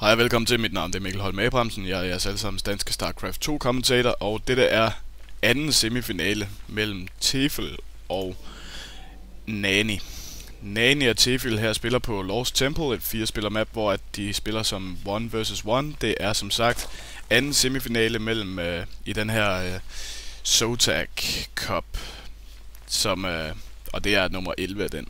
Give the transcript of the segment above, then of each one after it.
Hej og velkommen til. Mit navn det er Mikkel Holm Abrahamsen. Jeg er jeres allesammens danske StarCraft 2 kommentator, og dette er anden semifinale mellem Tefl og Nani. Nani og Tefl her spiller på Lost Temple, et 4-spiller map, hvor at de spiller som 1 vs 1. Det er som sagt anden semifinale mellem i den her Zotac Cup, som og det er nummer 11 af den.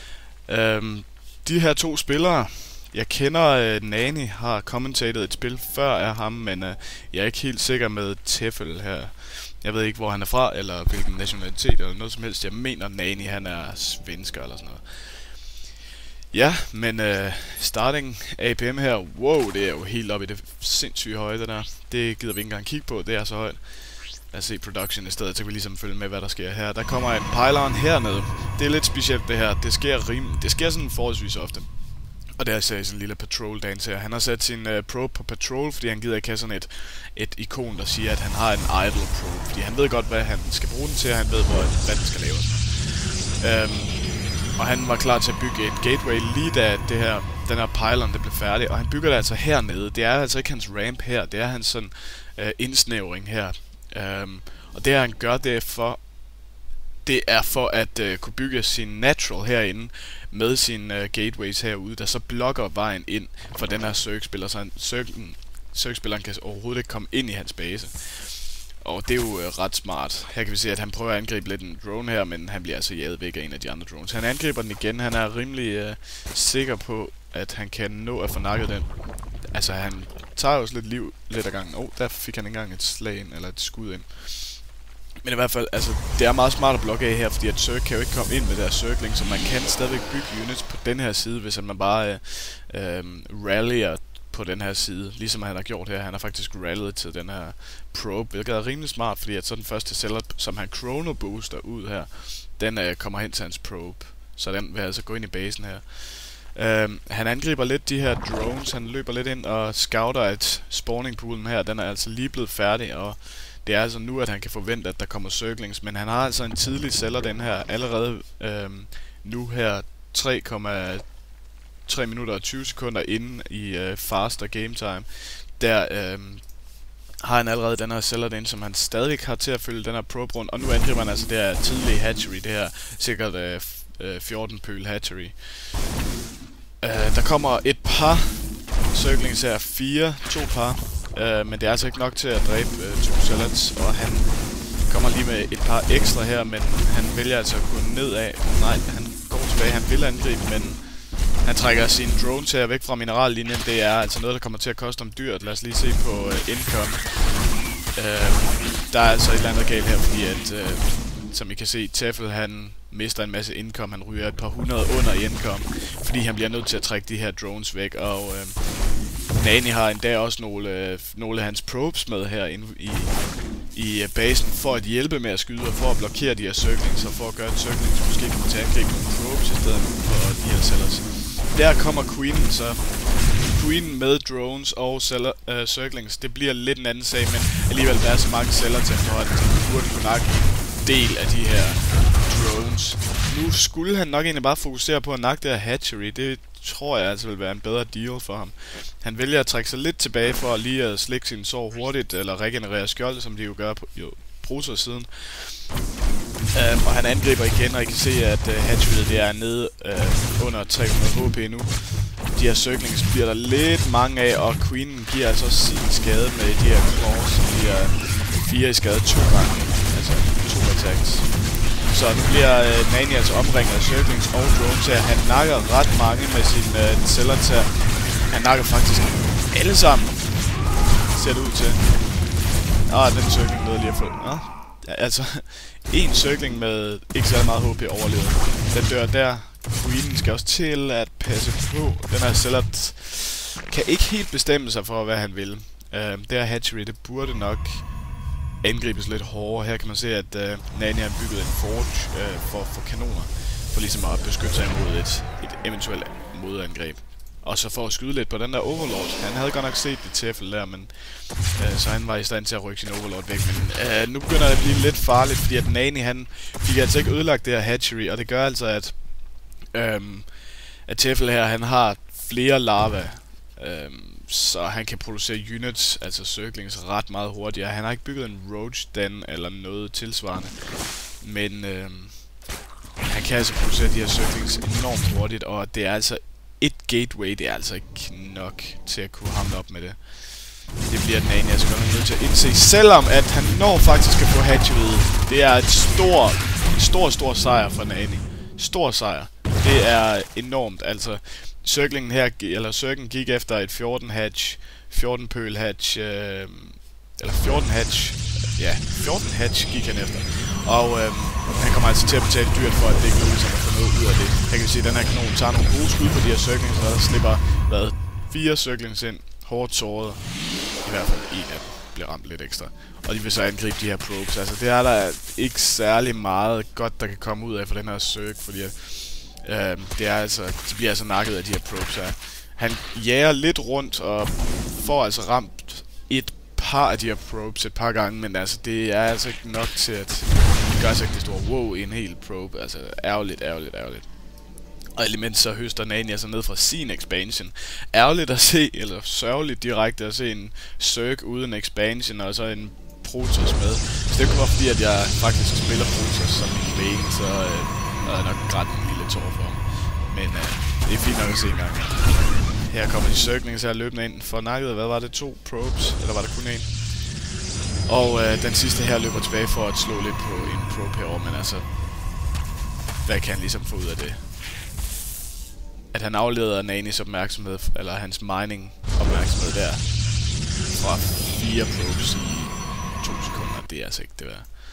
De her to spillere, jeg kender Nani, har kommentatet et spil før af ham, men jeg er ikke helt sikker med Tefl her. Jeg ved ikke, hvor han er fra, eller hvilken nationalitet, eller noget som helst. Jeg mener Nani, han er svensker eller sådan noget. Ja, men starting APM her, wow, det er jo helt op i det sindssyge høje, det der. Det gider vi ikke engang kigge på, det er så højt. Lad os se production i stedet, så kan vi ligesom følge med, hvad der sker her. Der kommer en pylon hernede. Det er lidt specielt det her, det sker sådan forholdsvis ofte. Og der er sådan en lille patrol dance her. Han har sat sin probe på patrol, fordi han gider ikke have sådan et ikon, der siger, at han har en idle probe. Fordi han ved godt, hvad han skal bruge den til, og han ved, hvad den skal laves. Og han var klar til at bygge et gateway lige da den her pylon blev færdig. Og han bygger det altså hernede. Det er altså ikke hans ramp her, det er hans sådan indsnævring her. Og det han gør, det er for at kunne bygge sin natural herinde med sine gateways herude, der så blokker vejen ind for den her Zerg-spiller, så Zerg-spilleren kan overhovedet ikke komme ind i hans base. Og det er jo ret smart. Her kan vi se, at han prøver at angribe lidt en drone her, men han bliver altså jaget væk af en af de andre drones. Han angriber den igen. Han er rimelig sikker på, at han kan nå at få nakket den. Altså, han tager jo lidt liv lidt ad gangen. Der fik han ikke engang et slag ind, eller et skud ind. Men i hvert fald, altså, det er meget smart at blokke af her, fordi at Zerg kan jo ikke komme ind med der circling, så man kan stadigvæk bygge units på den her side, hvis man bare rallyer på den her side, ligesom han har gjort her. Han har faktisk rallied til den her probe, hvilket er rimelig smart, fordi at så den første celler, som han chrono booster ud her, den kommer hen til hans probe, så den vil altså gå ind i basen her. Han angriber lidt de her drones, han løber lidt ind og scouter, at spawningpoolen her, den er altså lige blevet færdig, og det er altså nu, at han kan forvente, at der kommer circlings, men han har altså en tidlig celler, den her, allerede nu her 3,3 minutter og 20 sekunder inde i faster game time. Der har han allerede den her celler den, som han stadig har til at følge den her probe rundt, og nu angriber han altså det her tidlige hatchery, det her sikkert 14 pøl hatchery. Der kommer et par circlings her, to par. Men det er altså ikke nok til at dræbe to zealots, og han kommer lige med et par ekstra her, men han vælger altså at gå nedad. Nej, han går tilbage, han vil angribe, men han trækker sin drone til væk fra minerallinjen. Det er altså noget, der kommer til at koste om dyrt. Lad os lige se på income. Der er altså et eller andet galt her, fordi at, som I kan se, Tefl han mister en masse income, han ryger et par hundrede under income, fordi han bliver nødt til at trække de her drones væk, og Nani har endda også nogle af hans probes med her inde i basen for at hjælpe med at skyde og for at blokere de her circlings og for at gøre at circlings måske kommer til at angribe nogle probes i stedet for de her cellers. Der kommer Queenen så. Queenen med drones og circlings, det bliver lidt en anden sag, men alligevel der er så mange celler til at han burde kunne nakke en del af de her drones. Nu skulle han nok egentlig bare fokusere på at nakke det her hatchery. Det tror jeg altså vil være en bedre deal for ham. Han vælger at trække sig lidt tilbage for lige at slikke sin sår hurtigt, eller regenerere skjold, som de jo gør på Bruser siden. Og han angriber igen, og I kan se, at hatcheryet det er nede under 300 HP nu. De her circlings bliver der lidt mange af, og Queenen giver altså sin skade med de her claws, som bliver 4 i skade 2 gange, altså 2 attacks. Så nu bliver Nani altså omringet af circlings og drones her. Han nakker ret mange med sine celler til. Han nakker faktisk alle sammen, ser det ud til. Den circling nåede lige at få. Ja, altså, en circling med ikke så meget HP overlevet. Den dør der. Queenen skal også til at passe på. Den her celler kan ikke helt bestemme sig for, hvad han vil. Det her hatchery, det burde nok angribes lidt hårdere. Her kan man se, at Nani har bygget en forge for kanoner, for ligesom at beskytte sig imod et eventuelt modangreb. Og så for at skyde lidt på den der Overlord. Han havde godt nok set det Tefl der, men så han var i stand til at rykke sin Overlord væk. Men nu begynder det at blive lidt farligt, fordi at Nani han fik altså ikke ødelagt det her hatchery, og det gør altså, at Tefl her, han har flere larva så han kan producere units, altså circlings, ret meget hurtigere. Han har ikke bygget en Roach Den eller noget tilsvarende, men han kan altså producere de her circlings enormt hurtigt, og det er altså et gateway, det er altså ikke nok til at kunne hamle op med det. Det bliver Nani altså godt nødt til at indse, selvom at han når faktisk at få hatchet. Det er et stor sejr for Nani. Stor sejr. Det er enormt, altså. Circlingen her, eller circlen gik efter et 14 hatch, 14 pøl hatch, eller 14 hatch, ja, 14 hatch gik han efter. Og han kommer altså til at betale dyrt for, at det ikke lykkes at få noget ud af det. Jeg kan se, at den her kanon tager nogle gode skud på de her circlings, og der slipper 4 circlings ind, hårdt såret. I hvert fald en af dem bliver ramt lidt ekstra. Og de vil så angribe de her probes. Altså det er der ikke særlig meget godt, der kan komme ud af for den her circ, fordi at det er altså, de bliver altså nakket af de her probes her. Han jager lidt rundt og får altså ramt et par af de her probes et par gange, men altså det er altså ikke nok til at det gør altså ikke det store wow i en hel probe. Altså ærgerligt. Og element så høster Nani altså ned fra sin expansion. Ærgerligt at se, eller sørgeligt direkte at se en circ uden expansion og så en Protoss med. Så det kunne være fordi, at jeg faktisk spiller Protoss som min main, så er jeg nok grædt en lille tår for ham. Men det er fint nok at se en gang. Her kommer de circlings her løbende ind for nakket. Hvad var det? 2 probes? Eller var det kun 1? Og den sidste her løber tilbage for at slå lidt på en probe herovre, men altså hvad kan han ligesom få ud af det? At han afleder Nanis opmærksomhed, eller hans mining opmærksomhed der fra 4 probes i 2 sekunder, det er altså ikke det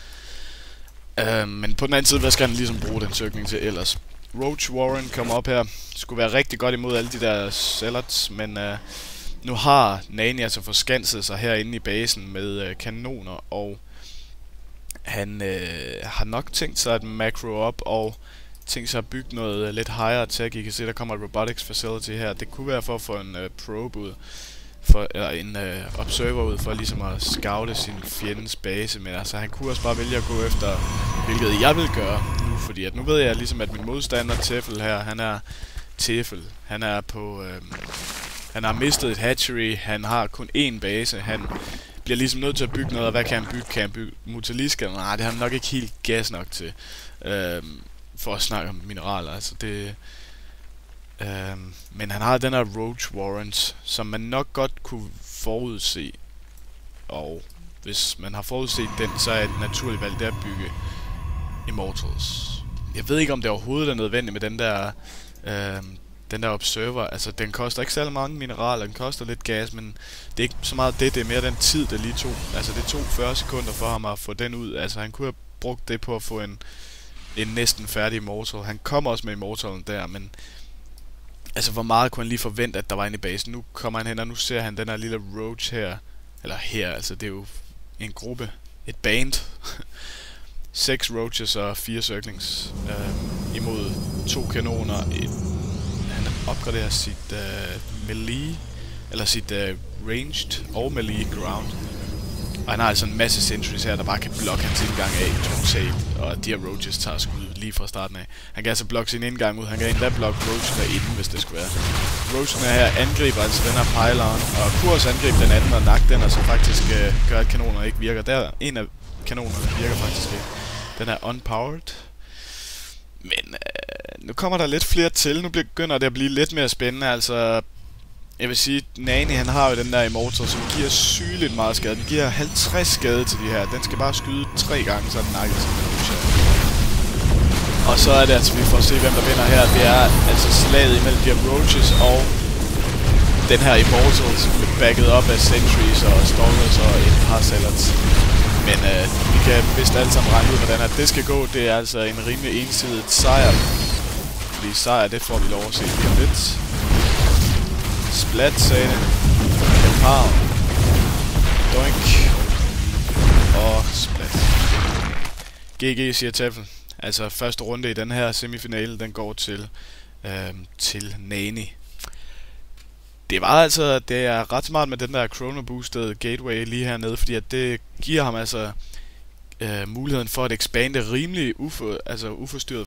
værd. Men på den anden side, hvad skal han ligesom bruge den circling til ellers? Roach Warren kommer op her, skulle være rigtig godt imod alle de der zealots, men nu har Nani altså forskanset sig herinde i basen med kanoner, og han har nok tænkt sig at macro op og tænkt sig at bygge noget lidt higher attack. I kan se, der kommer et robotics facility her. Det kunne være for at få en probe ud, eller en observer ud, for ligesom at scoute sin fjendens base. Men altså, han kunne også bare vælge at gå efter, hvilket jeg vil gøre nu, fordi at nu ved jeg ligesom, at min modstander Tefl her, han er Tefl. Han er på, han har mistet et hatchery, han har kun én base, han bliver ligesom nødt til at bygge noget, og hvad kan han bygge? Kan han bygge Mutaliska? Nej, det har han nok ikke helt gas nok til. For at snakke om mineraler, altså det. Men han har den her Roach Warrants, som man nok godt kunne forudse. Og hvis man har forudset den, så er et naturligt valg det at bygge Immortals. Jeg ved ikke, om det overhovedet er nødvendigt med den der observer. Altså den koster ikke særlig mange mineraler, den koster lidt gas, men det er ikke så meget det er mere den tid, det lige tog. Altså det tog 40 sekunder for ham at få den ud. Altså han kunne have brugt det på at få en næsten færdig Immortal. Han kommer også med Immortalen der, men altså hvor meget kunne han lige forvente, at der var inde i basen. Nu kommer han hen, og nu ser han den her lille Roach her. Eller her, altså det er jo en gruppe. Et band. 6 Roaches og 4 circlings. Imod 2 kanoner. Han opgraderer sit melee, eller sit ranged og melee ground. Og han har altså en masse sentries her, der bare kan blokke hans indgang af totalt. Og de her Roaches tager skud lige fra starten af. Han kan altså blokke sin indgang ud. Han kan endda blokke Roachen derinde, hvis det skulle være. Roachen her angriber altså den her pylon. Og kurs angriber den anden og nakke den, og så faktisk gør, at kanonerne ikke virker. Der en af kanonerne virker faktisk ikke. Den er unpowered. Men nu kommer der lidt flere til. Nu begynder det at blive lidt mere spændende. Altså, jeg vil sige, Nani han har jo den der Immortal, som giver sygeligt meget skade. Den giver 50 skade til de her. Den skal bare skyde 3 gange, så den nakket til den. Og så er det altså, vi får se, hvem der vinder her. Det er altså slaget imellem de her Roaches og den her Immortal, som bliver backet op af Sentries og Stalkers og et par Zealots. Men vi kan vist alle sammen regne ud, hvordan det skal gå. Det er altså en rimelig ensidigt sejr. Fordi sejr, det får vi lov at se lige lidt. Splat, sagde det. Kampar. Doink. Og splat. GG, siger Tefl. Altså første runde i den her semifinale, den går til Nani. Det er ret smart med den der Chrono Boosted Gateway lige hernede, fordi at det giver ham altså muligheden for at expande rimelig uforstyrret